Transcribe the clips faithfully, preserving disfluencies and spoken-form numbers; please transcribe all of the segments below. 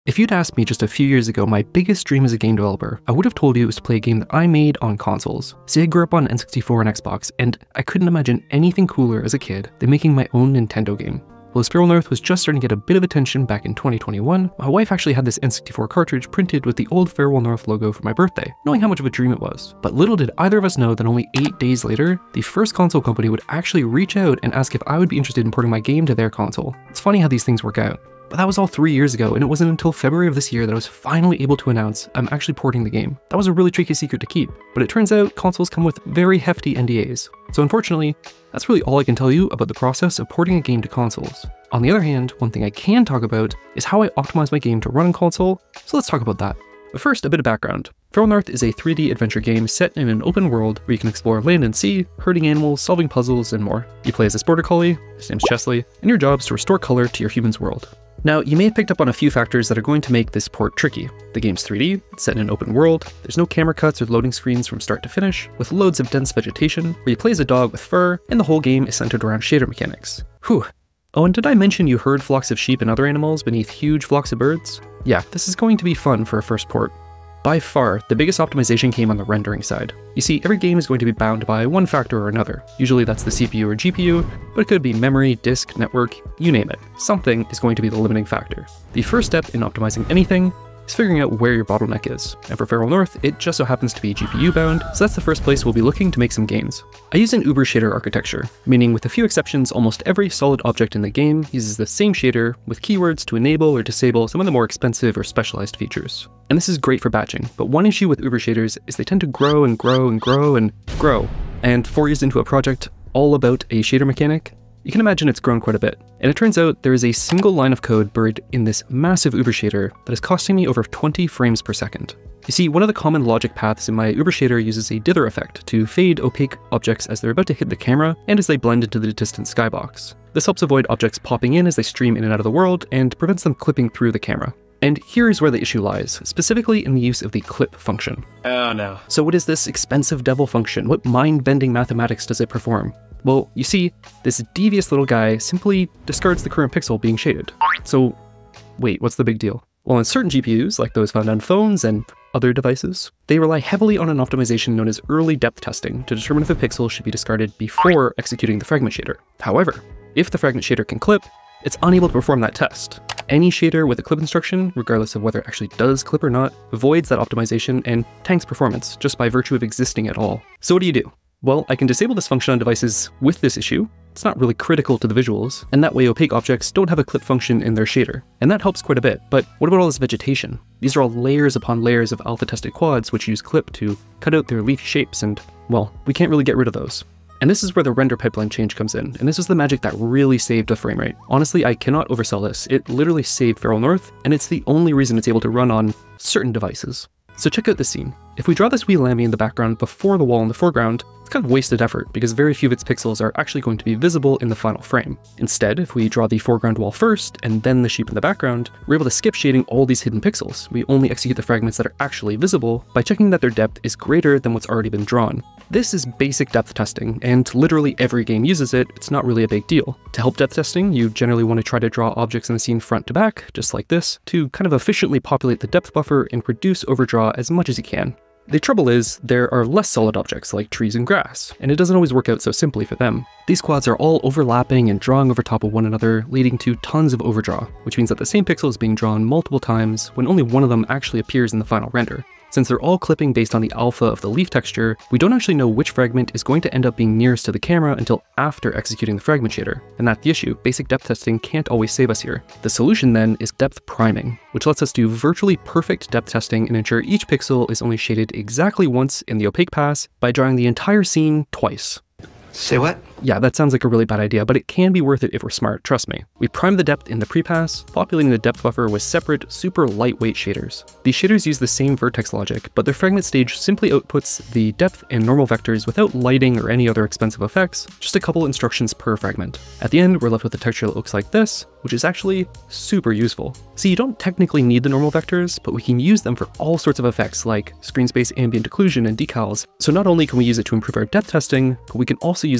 If you'd asked me just a few years ago my biggest dream as a game developer, I would have told you it was to play a game that I made on consoles. See, I grew up on N sixty-four and Xbox, and I couldn't imagine anything cooler as a kid than making my own Nintendo game. Well, as Feral North was just starting to get a bit of attention back in twenty twenty-one, my wife actually had this N sixty-four cartridge printed with the old Feral North logo for my birthday, knowing how much of a dream it was. But little did either of us know that only eight days later, the first console company would actually reach out and ask if I would be interested in porting my game to their console. It's funny how these things work out. But that was all three years ago, and it wasn't until February of this year that I was finally able to announce I'm actually porting the game. That was a really tricky secret to keep, but it turns out consoles come with very hefty N D As. So unfortunately, that's really all I can tell you about the process of porting a game to consoles. On the other hand, one thing I can talk about is how I optimize my game to run on console, so let's talk about that. But first, a bit of background. Feral North is a three D adventure game set in an open world where you can explore land and sea, herding animals, solving puzzles, and more. You play as this border collie, his name's Chesley, and your job is to restore color to your human's world. Now, you may have picked up on a few factors that are going to make this port tricky. The game's three D, it's set in an open world, there's no camera cuts or loading screens from start to finish, with loads of dense vegetation, where you play as a dog with fur, and the whole game is centered around shader mechanics. Whew. Oh, and did I mention you herd flocks of sheep and other animals beneath huge flocks of birds? Yeah, this is going to be fun for a first port. By far, the biggest optimization came on the rendering side. You see, every game is going to be bound by one factor or another. Usually that's the C P U or G P U, but it could be memory, disk, network, you name it. Something is going to be the limiting factor. The first step in optimizing anything is figuring out where your bottleneck is. And for Feral North, it just so happens to be G P U bound, so that's the first place we'll be looking to make some gains. I use an Uber shader architecture, meaning with a few exceptions, almost every solid object in the game uses the same shader with keywords to enable or disable some of the more expensive or specialized features. And this is great for batching, but one issue with Uber shaders is they tend to grow and grow and grow and grow. And four years into a project all about a shader mechanic, you can imagine it's grown quite a bit. And it turns out there is a single line of code buried in this massive Uber shader that is costing me over twenty frames per second. You see, one of the common logic paths in my Uber shader uses a dither effect to fade opaque objects as they're about to hit the camera and as they blend into the distant skybox. This helps avoid objects popping in as they stream in and out of the world and prevents them clipping through the camera. And here's where the issue lies, specifically in the use of the clip function. Oh no. So what is this expensive devil function? What mind-bending mathematics does it perform? Well, you see, this devious little guy simply discards the current pixel being shaded. So, wait, what's the big deal? Well, in certain G P Us, like those found on phones and other devices, they rely heavily on an optimization known as early depth testing to determine if a pixel should be discarded before executing the fragment shader. However, if the fragment shader can clip, it's unable to perform that test. Any shader with a clip instruction, regardless of whether it actually does clip or not, avoids that optimization and tanks performance just by virtue of existing at all. So what do you do? Well, I can disable this function on devices with this issue. It's not really critical to the visuals, and that way opaque objects don't have a clip function in their shader. And that helps quite a bit, but what about all this vegetation? These are all layers upon layers of alpha-tested quads which use clip to cut out their leafy shapes, and, well, we can't really get rid of those. And this is where the render pipeline change comes in, and this is the magic that really saved the frame rate. Honestly, I cannot oversell this. It literally saved Feral North, and it's the only reason it's able to run on certain devices. So check out this scene. If we draw this wee lammy in the background before the wall in the foreground, it's kind of wasted effort because very few of its pixels are actually going to be visible in the final frame. Instead, if we draw the foreground wall first and then the sheep in the background, we're able to skip shading all these hidden pixels. We only execute the fragments that are actually visible by checking that their depth is greater than what's already been drawn. This is basic depth testing, and literally every game uses it. It's not really a big deal. To help depth testing, you generally want to try to draw objects in the scene front to back, just like this, to kind of efficiently populate the depth buffer and reduce overdraw as much as you can. The trouble is, there are less solid objects like trees and grass, and it doesn't always work out so simply for them. These quads are all overlapping and drawing over top of one another, leading to tons of overdraw, which means that the same pixel is being drawn multiple times when only one of them actually appears in the final render. Since they're all clipping based on the alpha of the leaf texture, we don't actually know which fragment is going to end up being nearest to the camera until after executing the fragment shader. And that's the issue. Basic depth testing can't always save us here. The solution then is depth priming, which lets us do virtually perfect depth testing and ensure each pixel is only shaded exactly once in the opaque pass by drawing the entire scene twice. Say what? Yeah, that sounds like a really bad idea, but it can be worth it if we're smart, trust me. We prime the depth in the pre-pass, populating the depth buffer with separate, super lightweight shaders. These shaders use the same vertex logic, but their fragment stage simply outputs the depth and normal vectors without lighting or any other expensive effects, just a couple instructions per fragment. At the end, we're left with a texture that looks like this, which is actually super useful. See, you don't technically need the normal vectors, but we can use them for all sorts of effects like screen space ambient occlusion and decals. So not only can we use it to improve our depth testing, but we can also use this to improve the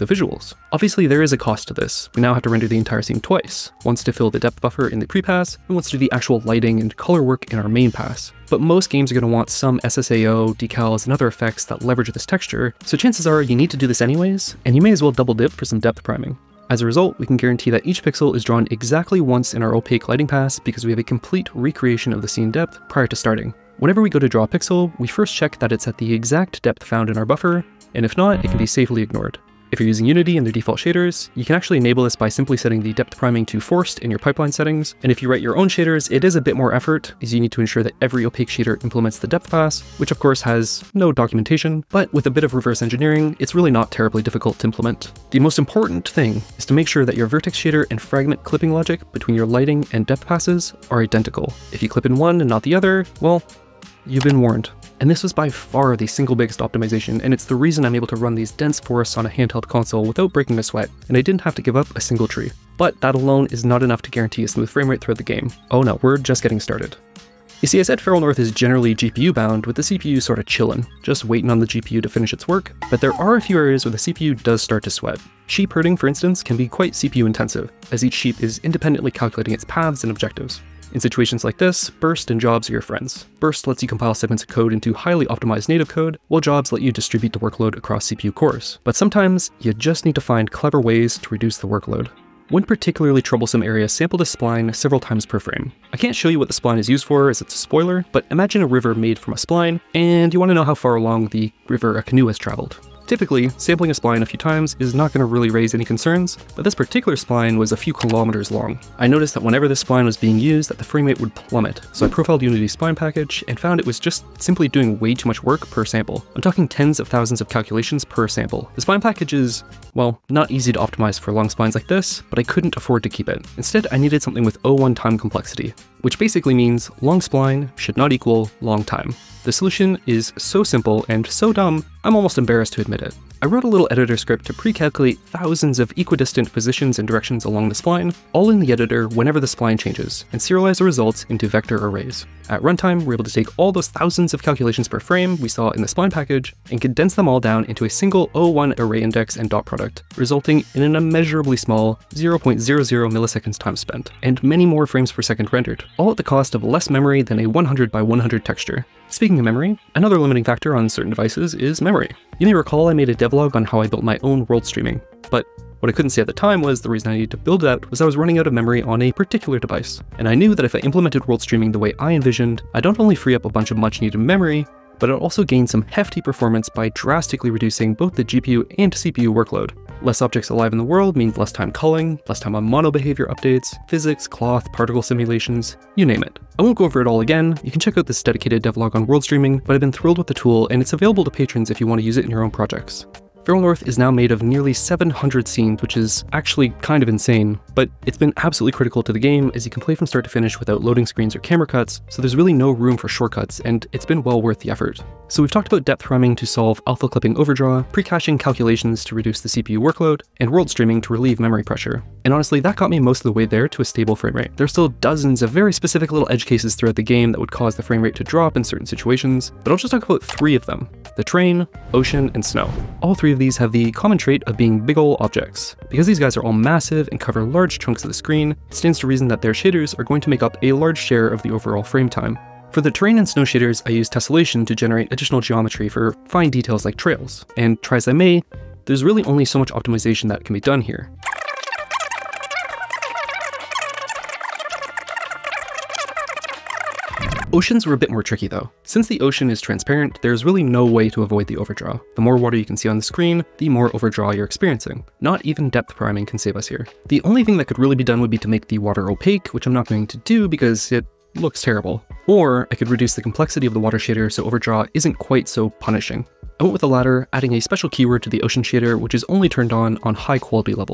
the visuals. Obviously there is a cost to this. We now have to render the entire scene twice, once to fill the depth buffer in the pre-pass, and once to do the actual lighting and color work in our main pass. But most games are going to want some S S A O, decals, and other effects that leverage this texture, so chances are you need to do this anyways, and you may as well double dip for some depth priming. As a result, we can guarantee that each pixel is drawn exactly once in our opaque lighting pass because we have a complete recreation of the scene depth prior to starting. Whenever we go to draw a pixel, we first check that it's at the exact depth found in our buffer, and if not, it can be safely ignored. If you're using Unity and their default shaders, you can actually enable this by simply setting the depth priming to forced in your pipeline settings, and if you write your own shaders, it is a bit more effort, as you need to ensure that every opaque shader implements the depth pass, which of course has no documentation, but with a bit of reverse engineering, it's really not terribly difficult to implement. The most important thing is to make sure that your vertex shader and fragment clipping logic between your lighting and depth passes are identical. If you clip in one and not the other, well, you've been warned. And this was by far the single biggest optimization, and it's the reason I'm able to run these dense forests on a handheld console without breaking a sweat, and I didn't have to give up a single tree. But that alone is not enough to guarantee a smooth frame rate throughout the game. Oh no, we're just getting started. You see, I said Feral North is generally G P U bound, with the C P U sort of chillin', just waiting on the G P U to finish its work, but there are a few areas where the C P U does start to sweat. Sheep herding, for instance, can be quite C P U intensive, as each sheep is independently calculating its paths and objectives. In situations like this, Burst and Jobs are your friends. Burst lets you compile segments of code into highly optimized native code, while Jobs let you distribute the workload across C P U cores. But sometimes, you just need to find clever ways to reduce the workload. One particularly troublesome area sampled a spline several times per frame. I can't show you what the spline is used for as it's a spoiler, but imagine a river made from a spline, and you want to know how far along the river a canoe has traveled. Typically, sampling a spline a few times is not going to really raise any concerns, but this particular spline was a few kilometers long. I noticed that whenever this spline was being used, that the frame rate would plummet, so I profiled Unity's spline package and found it was just simply doing way too much work per sample. I'm talking tens of thousands of calculations per sample. The spline package is, well, not easy to optimize for long splines like this, but I couldn't afford to keep it. Instead, I needed something with O one time complexity, which basically means long spline should not equal long time. The solution is so simple and so dumb, I'm almost embarrassed to admit it. I wrote a little editor script to pre-calculate thousands of equidistant positions and directions along the spline, all in the editor whenever the spline changes, and serialize the results into vector arrays. At runtime, we're able to take all those thousands of calculations per frame we saw in the spline package, and condense them all down into a single O one array index and dot product, resulting in an immeasurably small zero point zero zero milliseconds time spent, and many more frames per second rendered, all at the cost of less memory than a one hundred by one hundred texture. Speaking of memory, another limiting factor on certain devices is memory. You may recall I made a devlog on how I built my own world streaming, but what I couldn't say at the time was the reason I needed to build it out was I was running out of memory on a particular device, and I knew that if I implemented world streaming the way I envisioned, I'd not only free up a bunch of much needed memory, but I'd also gain some hefty performance by drastically reducing both the G P U and C P U workload. Less objects alive in the world means less time culling, less time on mono behavior updates, physics, cloth, particle simulations, you name it. I won't go over it all again, you can check out this dedicated devlog on world streaming, but I've been thrilled with the tool and it's available to patrons if you want to use it in your own projects. Feral North is now made of nearly seven hundred scenes, which is actually kind of insane, but it's been absolutely critical to the game as you can play from start to finish without loading screens or camera cuts, so there's really no room for shortcuts, and it's been well worth the effort. So we've talked about depth priming to solve alpha clipping overdraw, pre-caching calculations to reduce the C P U workload, and world streaming to relieve memory pressure. And honestly, that got me most of the way there to a stable frame rate. There's still dozens of very specific little edge cases throughout the game that would cause the frame rate to drop in certain situations, but I'll just talk about three of them: the train, ocean, and snow. All three of these have the common trait of being big ol' objects. Because these guys are all massive and cover large chunks of the screen, it stands to reason that their shaders are going to make up a large share of the overall frame time. For the terrain and snow shaders, I use Tessellation to generate additional geometry for fine details like trails, and try as I may, there's really only so much optimization that can be done here. Oceans were a bit more tricky though. Since the ocean is transparent, there's really no way to avoid the overdraw. The more water you can see on the screen, the more overdraw you're experiencing. Not even depth priming can save us here. The only thing that could really be done would be to make the water opaque, which I'm not going to do because it looks terrible. Or I could reduce the complexity of the water shader so overdraw isn't quite so punishing. I went with the latter, adding a special keyword to the ocean shader which is only turned on on high quality levels.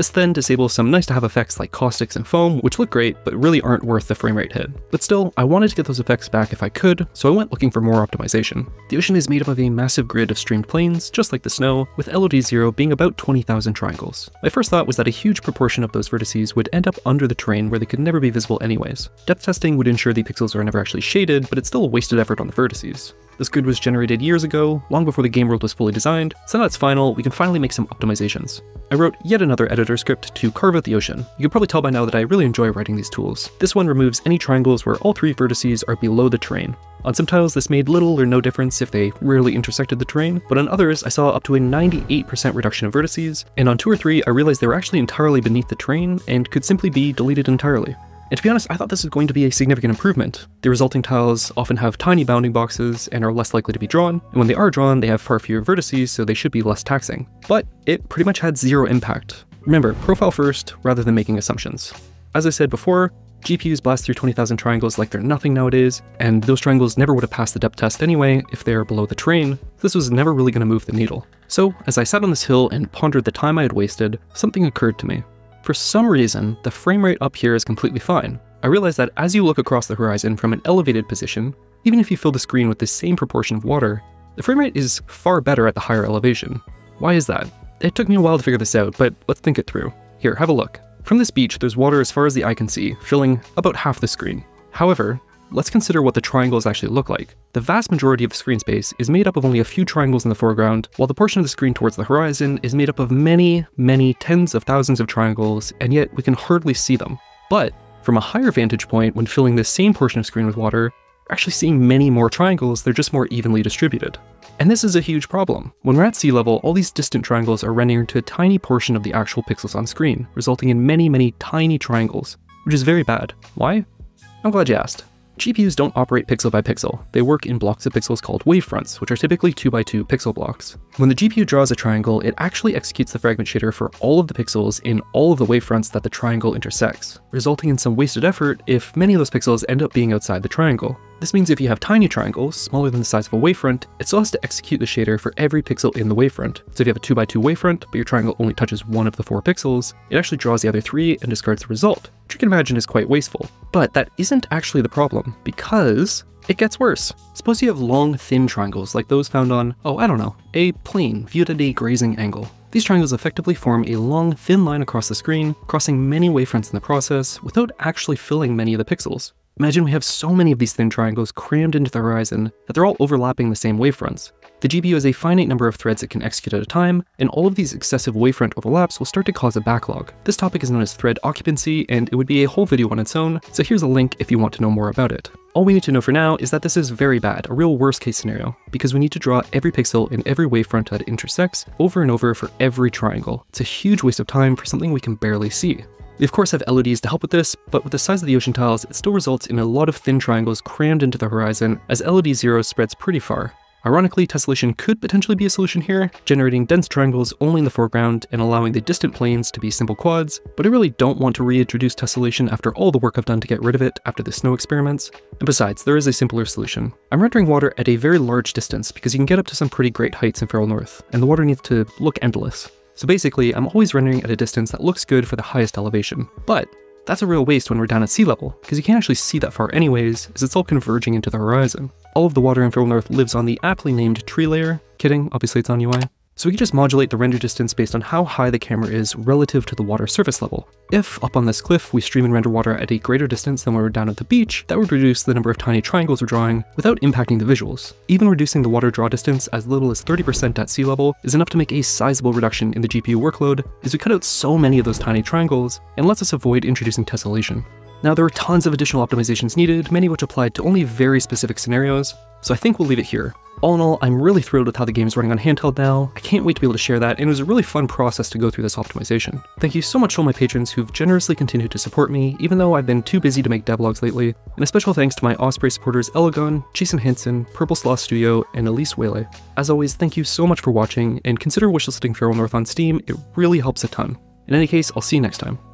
This then disables some nice to have effects like caustics and foam, which look great, but really aren't worth the frame rate hit. But still, I wanted to get those effects back if I could, so I went looking for more optimization. The ocean is made up of a massive grid of streamed planes, just like the snow, with L O D zero being about twenty thousand triangles. My first thought was that a huge proportion of those vertices would end up under the terrain where they could never be visible anyways. Depth testing would ensure the pixels are never actually shaded, but it's still a wasted effort on the vertices. This grid was generated years ago, long before the game world was fully designed, so now it's final, we can finally make some optimizations. I wrote yet another editor script to carve out the ocean. You can probably tell by now that I really enjoy writing these tools. This one removes any triangles where all three vertices are below the terrain. On some tiles this made little or no difference if they rarely intersected the terrain, but on others I saw up to a ninety-eight percent reduction of vertices, and on two or three I realized they were actually entirely beneath the terrain and could simply be deleted entirely. And to be honest, I thought this was going to be a significant improvement. The resulting tiles often have tiny bounding boxes and are less likely to be drawn, and when they are drawn, they have far fewer vertices, so they should be less taxing. But it pretty much had zero impact. Remember, profile first, rather than making assumptions. As I said before, G P Us blast through twenty thousand triangles like they're nothing nowadays, and those triangles never would have passed the depth test anyway if they're below the terrain. This was never really going to move the needle. So, as I sat on this hill and pondered the time I had wasted, something occurred to me. For some reason, the frame rate up here is completely fine. I realized that as you look across the horizon from an elevated position, even if you fill the screen with the same proportion of water, the frame rate is far better at the higher elevation. Why is that? It took me a while to figure this out, but let's think it through. Here, have a look. From this beach, there's water as far as the eye can see, filling about half the screen. However, let's consider what the triangles actually look like. The vast majority of the screen space is made up of only a few triangles in the foreground, while the portion of the screen towards the horizon is made up of many, many tens of thousands of triangles, and yet we can hardly see them. But from a higher vantage point, when filling the same portion of screen with water, we're actually seeing many more triangles, they're just more evenly distributed. And this is a huge problem. When we're at sea level, all these distant triangles are rendering to a tiny portion of the actual pixels on screen, resulting in many, many tiny triangles, which is very bad. Why? I'm glad you asked. G P Us don't operate pixel by pixel. They work in blocks of pixels called wavefronts, which are typically two by two pixel blocks. When the G P U draws a triangle, it actually executes the fragment shader for all of the pixels in all of the wavefronts that the triangle intersects, resulting in some wasted effort if many of those pixels end up being outside the triangle. This means if you have tiny triangles, smaller than the size of a wavefront, it still has to execute the shader for every pixel in the wavefront. So if you have a two by two wavefront, but your triangle only touches one of the four pixels, it actually draws the other three and discards the result, which you can imagine is quite wasteful. But that isn't actually the problem, because it gets worse. Suppose you have long, thin triangles like those found on, oh, I don't know, a plane viewed at a grazing angle. These triangles effectively form a long, thin line across the screen, crossing many wavefronts in the process, without actually filling many of the pixels. Imagine we have so many of these thin triangles crammed into the horizon that they're all overlapping the same wavefronts. The G P U has a finite number of threads it can execute at a time, and all of these excessive wavefront overlaps will start to cause a backlog. This topic is known as thread occupancy, and it would be a whole video on its own, so here's a link if you want to know more about it. All we need to know for now is that this is very bad, a real worst case scenario, because we need to draw every pixel in every wavefront that it intersects over and over for every triangle. It's a huge waste of time for something we can barely see. We of course have L O Ds to help with this, but with the size of the ocean tiles, it still results in a lot of thin triangles crammed into the horizon, as L O D zero spreads pretty far. Ironically, tessellation could potentially be a solution here, generating dense triangles only in the foreground and allowing the distant planes to be simple quads, but I really don't want to reintroduce tessellation after all the work I've done to get rid of it after the snow experiments. And besides, there is a simpler solution. I'm rendering water at a very large distance because you can get up to some pretty great heights in Feral North, and the water needs to look endless. So basically, I'm always rendering at a distance that looks good for the highest elevation. But that's a real waste when we're down at sea level, because you can't actually see that far anyways, as it's all converging into the horizon. All of the water in Feral North lives on the aptly named tree layer. Kidding, obviously it's on U I. So we can just modulate the render distance based on how high the camera is relative to the water surface level. If, up on this cliff, we stream and render water at a greater distance than when we're down at the beach, that would reduce the number of tiny triangles we're drawing without impacting the visuals. Even reducing the water draw distance as little as thirty percent at sea level is enough to make a sizable reduction in the G P U workload, as we cut out so many of those tiny triangles, and lets us avoid introducing tessellation. Now, there are tons of additional optimizations needed, many of which applied to only very specific scenarios, so I think we'll leave it here. All in all, I'm really thrilled with how the game is running on handheld now. I can't wait to be able to share that, and it was a really fun process to go through this optimization. Thank you so much to all my patrons who've generously continued to support me, even though I've been too busy to make devlogs lately, and a special thanks to my Osprey supporters Elagon, Jason Hansen, Purple Sloth Studio, and Elise Whaley. As always, thank you so much for watching, and consider wishlisting Feral North on Steam, it really helps a ton. In any case, I'll see you next time.